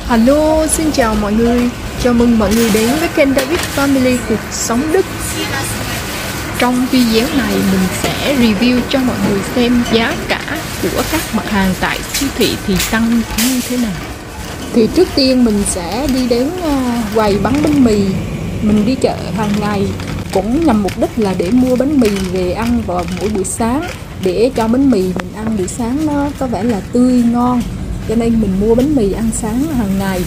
Hello, xin chào mọi người. Chào mừng mọi người đến với kênh David Family Cuộc Sống Đức. Trong video này mình sẽ review cho mọi người xem giá cả của các mặt hàng tại siêu thị thì tăng như thế nào. Thì trước tiên mình sẽ đi đến quầy bán bánh mì. Mình đi chợ hàng ngày cũng nhằm mục đích là để mua bánh mì về ăn vào mỗi buổi sáng, để cho bánh mì mình ăn buổi sáng nó có vẻ là tươi ngon, cho nên mình mua bánh mì ăn sáng hàng ngày.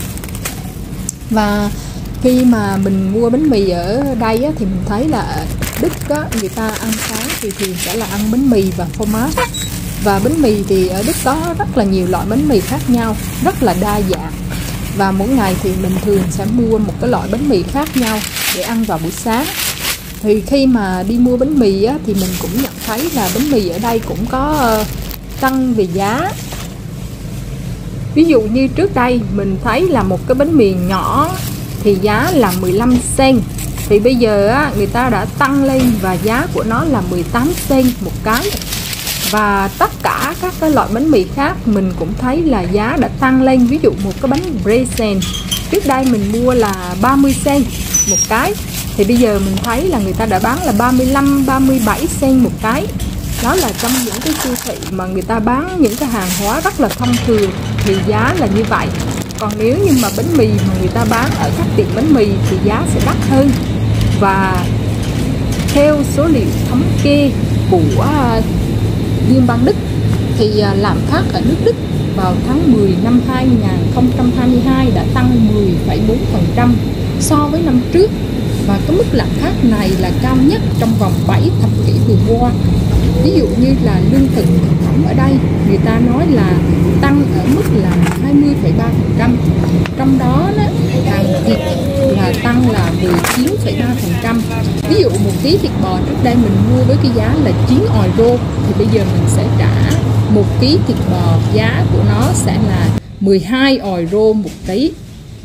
Và khi mà mình mua bánh mì ở đây á, thì mình thấy là ở Đức á, người ta ăn sáng thì thường sẽ là ăn bánh mì và phô mát. Và bánh mì thì ở Đức có rất là nhiều loại bánh mì khác nhau, rất là đa dạng. Và mỗi ngày thì mình thường sẽ mua một cái loại bánh mì khác nhau để ăn vào buổi sáng. Thì khi mà đi mua bánh mì á, thì mình cũng nhận thấy là bánh mì ở đây cũng có tăng về giá. Ví dụ như trước đây mình thấy là một cái bánh mì nhỏ thì giá là 15 cent. Thì bây giờ á, người ta đã tăng lên và giá của nó là 18 cent một cái. Và tất cả các cái loại bánh mì khác mình cũng thấy là giá đã tăng lên. Ví dụ một cái bánh Brezen trước đây mình mua là 30 cent một cái, thì bây giờ mình thấy là người ta đã bán là 35, 37 cent một cái. Đó là trong những cái siêu thị mà người ta bán những cái hàng hóa rất là thông thường thì giá là như vậy. Còn nếu như mà bánh mì mà người ta bán ở các tiệm bánh mì thì giá sẽ đắt hơn. Và theo số liệu thống kê của Liên bang Đức thì lạm phát ở nước Đức vào tháng 10 năm 2022 đã tăng 10,4% so với năm trước. Và cái mức lạm phát này là cao nhất trong vòng 7 thập kỷ vừa qua. Ví dụ như là lương thực thực phẩm ở đây người ta nói là tăng ở mức là 20,3%. Trong đó hàng thịt là tăng là 19,3%. Ví dụ một ký thịt bò trước đây mình mua với cái giá là 9 euro thì bây giờ mình sẽ trả một ký thịt bò giá của nó sẽ là 12 euro một ký.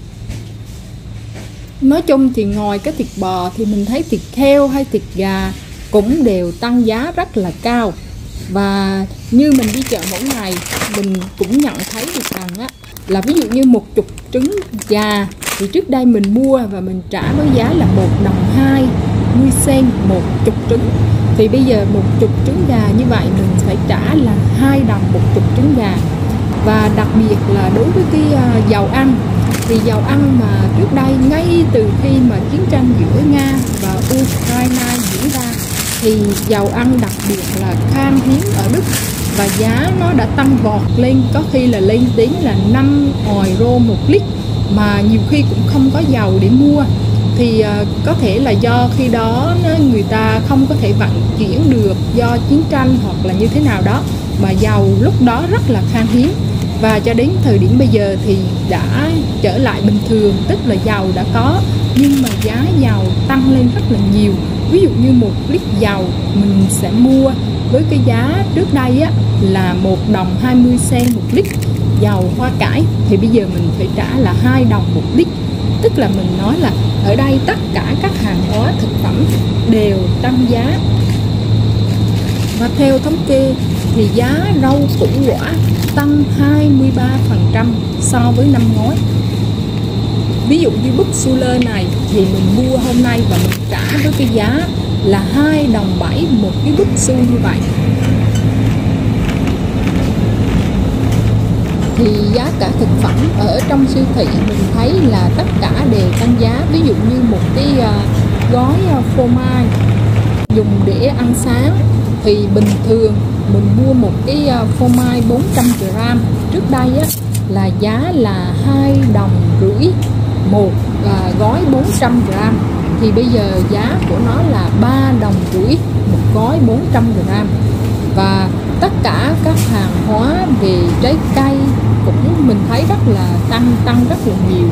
Nói chung thì ngoài cái thịt bò thì mình thấy thịt heo hay thịt gà cũng đều tăng giá rất là cao. Và như mình đi chợ mỗi ngày mình cũng nhận thấy được rằng á, là ví dụ như 10 trứng gà thì trước đây mình mua và mình trả với giá là 1 đồng 20 cent 10 trứng. Thì bây giờ 10 trứng gà như vậy mình phải trả là 2 đồng 10 trứng gà. Và đặc biệt là đối với cái dầu ăn, thì dầu ăn mà trước đây ngay từ khi mà chiến tranh giữa Nga và Ukraine diễn ra thì dầu ăn đặc biệt là khan hiếm ở Đức và giá nó đã tăng vọt lên, có khi là lên đến là 5 euro một lít mà nhiều khi cũng không có dầu để mua. Thì có thể là do khi đó người ta không có thể vận chuyển được do chiến tranh hoặc là như thế nào đó mà dầu lúc đó rất là khan hiếm. Và cho đến thời điểm bây giờ thì đã trở lại bình thường, tức là dầu đã có nhưng mà giá dầu tăng lên rất là nhiều. Ví dụ như 1 lít dầu mình sẽ mua với cái giá trước đây á, là 1 đồng 20 cent một lít dầu hoa cải thì bây giờ mình phải trả là 2 đồng một lít. Tức là mình nói là ở đây tất cả các hàng hóa thực phẩm đều tăng giá. Và theo thống kê thì giá rau củ quả tăng 23% so với năm ngoái. Ví dụ như búp su lơ này thì mình mua hôm nay và mình trả với cái giá là 2 đồng 7 một cái búp su như vậy. Thì giá cả thực phẩm ở trong siêu thị mình thấy là tất cả đều tăng giá. Ví dụ như một cái gói phô mai dùng để ăn sáng thì bình thường mình mua một cái phô mai 400g trước đây á, là giá là 2 đồng rưỡi một gói 400g. Thì bây giờ giá của nó là 3 đồng rưỡi một gói 400g. Và tất cả các hàng hóa về trái cây cũng mình thấy rất là tăng rất là nhiều.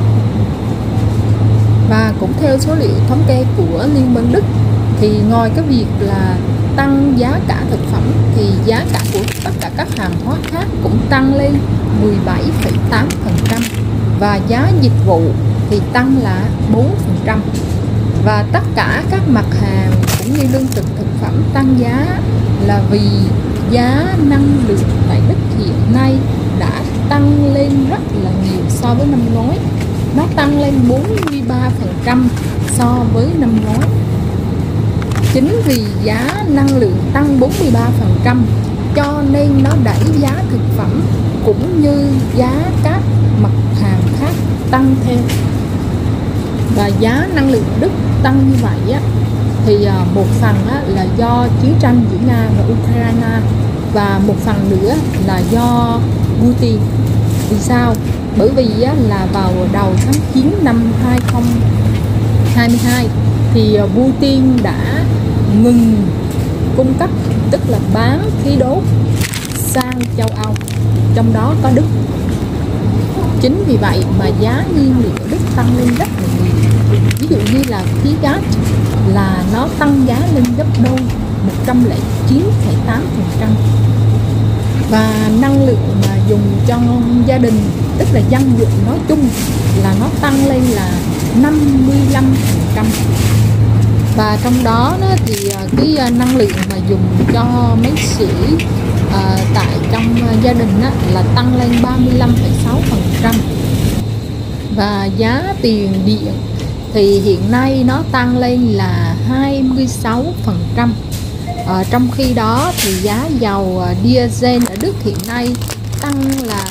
Và cũng theo số liệu thống kê của Liên bang Đức thì ngoài cái việc là tăng giá cả thực phẩm thì giá cả của tất cả các hàng hóa khác cũng tăng lên 17,8%. Và giá dịch vụ thì tăng là 4%. Và tất cả các mặt hàng cũng như lương thực thực phẩm tăng giá là vì giá năng lượng tại Đức hiện nay đã tăng lên rất là nhiều so so với năm ngoái. Nó tăng lên 43% so với năm ngoái. Chính vì giá năng lượng tăng 43% cho nên nó đẩy giá thực phẩm cũng như giá các mặt hàng khác tăng theo. Và giá năng lượng Đức tăng như vậy á, thì một phần á, là do chiến tranh giữa Nga và Ukraine, và một phần nữa là do Putin. Vì sao? Bởi vì á, là vào đầu tháng 9 năm 2022 thì Putin đã ngừng cung cấp, tức là bán khí đốt sang châu Âu, trong đó có Đức. Chính vì vậy mà giá nhiên liệu Đức tăng lên rất là nhiều. Ví dụ như là khí gas là nó tăng giá lên gấp đôi, 109,8%. Và năng lượng mà dùng cho gia đình, tức là dân dụng nói chung, là nó tăng lên là 55%. Và trong đó thì cái năng lượng mà dùng cho mấy sĩ tại trong gia đình là tăng lên 35,6%. Và giá tiền điện thì hiện nay nó tăng lên là 26%. Trong khi đó thì giá dầu diesel ở Đức hiện nay tăng là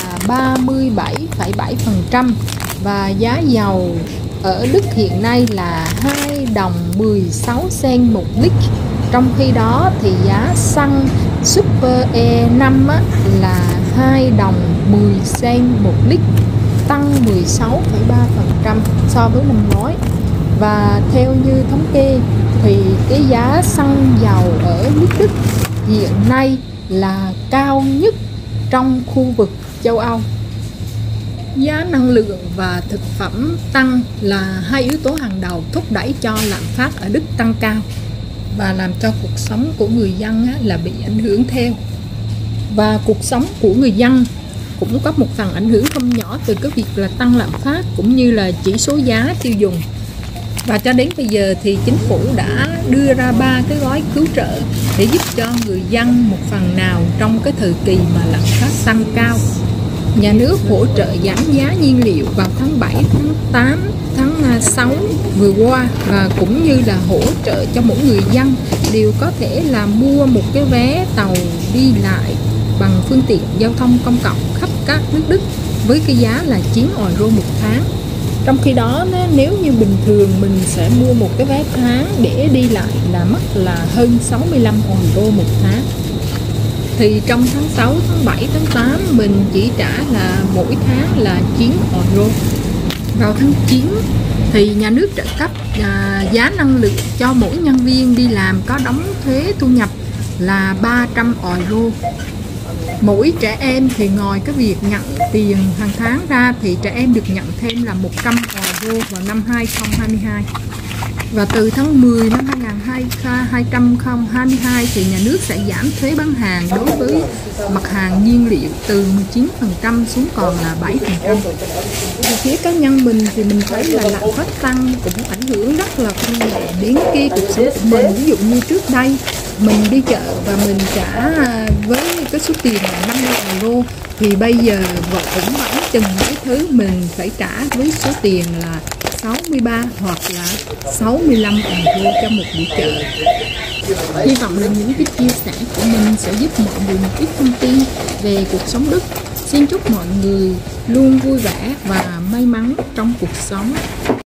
37,7%, và giá dầu ở Đức hiện nay là 2 đồng 16 cent một lít. Trong khi đó thì giá xăng Super E5 là 2 đồng 10 cent một lít, tăng 16,3% so với năm ngoái. Và theo như thống kê thì cái giá xăng dầu ở nước Đức hiện nay là cao nhất trong khu vực châu Âu. Giá năng lượng và thực phẩm tăng là hai yếu tố hàng đầu thúc đẩy cho lạm phát ở Đức tăng cao và làm cho cuộc sống của người dân là bị ảnh hưởng theo. Và cuộc sống của người dân cũng có một phần ảnh hưởng không nhỏ từ cái việc là tăng lạm phát cũng như là chỉ số giá tiêu dùng. Và cho đến bây giờ thì chính phủ đã đưa ra 3 cái gói cứu trợ để giúp cho người dân một phần nào trong cái thời kỳ mà lạm phát tăng cao. Nhà nước hỗ trợ giảm giá nhiên liệu vào tháng 7, tháng 8, tháng 6 vừa qua, và cũng như là hỗ trợ cho mỗi người dân đều có thể là mua một cái vé tàu đi lại bằng phương tiện giao thông công cộng khắp các nước Đức với cái giá là 9 euro một tháng. Trong khi đó nếu như bình thường mình sẽ mua một cái vé tháng để đi lại là mất là hơn 65 euro một tháng. Thì trong tháng 6, tháng 7, tháng 8 mình chỉ trả là mỗi tháng là 9 euro. Vào tháng 9 thì nhà nước trợ cấp giá năng lượng cho mỗi nhân viên đi làm có đóng thuế thu nhập là 300 euro. Mỗi trẻ em thì ngoài cái việc nhận tiền hàng tháng ra thì trẻ em được nhận thêm là 100 euro vào năm 2022. Và từ tháng 10 năm 2022 thì nhà nước sẽ giảm thuế bán hàng đối với mặt hàng nhiên liệu từ 19% xuống còn là 7%. Về phía cá nhân mình thì mình thấy là lạm phát tăng cũng ảnh hưởng rất là không nhẹ đến cái cuộc sống của mình. Ví dụ như trước đây mình đi chợ và mình trả với cái số tiền là 50 euro thì bây giờ vẫn chừng mấy thứ mình phải trả với số tiền là 63 hoặc là 65 euro cho một buổi chợ. Hy vọng là những cái chia sẻ của mình sẽ giúp mọi người một ít thông tin về cuộc sống Đức. Xin chúc mọi người luôn vui vẻ và may mắn trong cuộc sống.